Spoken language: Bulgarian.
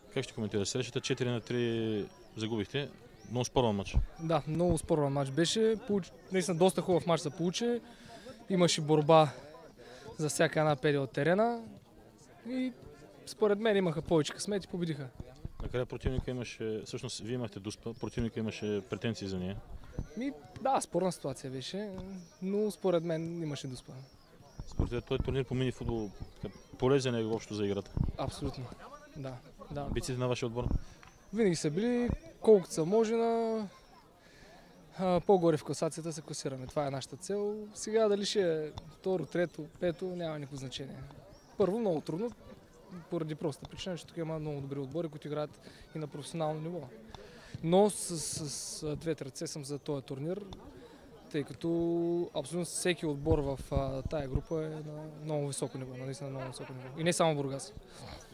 Как ще коментираш срещата? 4-3 загубихте. Много спорен матч. Да, много спорен матч беше. Наистина доста хубав матч се получи. Имаше борба за всяка една педия от терена. И според мен имаха повече късмет и победиха. Накрая противника имаше, всъщност вие имахте Дуспа, противника имаше претенции за нея. Да, спорна ситуация беше, но според мен имаше Дуспа. Според теб този турнир по мини футбол полезен е общо за играта? Абсолютно, да. Амбициите на вашия отбор? Винаги са били колкото са може на по-горе в класацията се класираме. Това е нашата цел. Сега дали ще е второ, трето, пето, няма никакво значение. Първо много трудно, поради проста причина, че тук има много добри отбори, които играят и на професионално ниво. Но с двете ръце съм за този турнир, тъй като абсолютно всеки отбор в тая група е на много високо ниво, наистина много високо ниво. И не само Бургас.